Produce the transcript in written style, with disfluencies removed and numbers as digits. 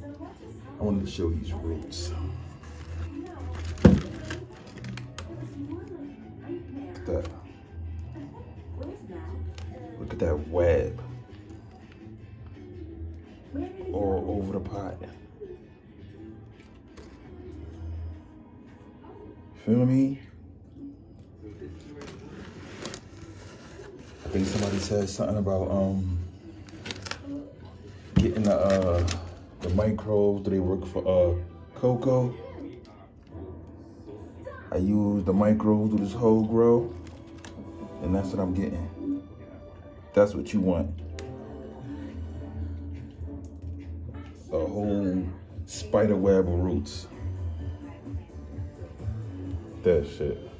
I wanted to show these roots. Look at that. Look at that web all over the pot. Feel me? I think somebody said something about getting the microbes. Do they work for cocoa? I use the microbes to this whole grow, and that's what I'm getting. That's what you want. A whole spider web of roots. That shit.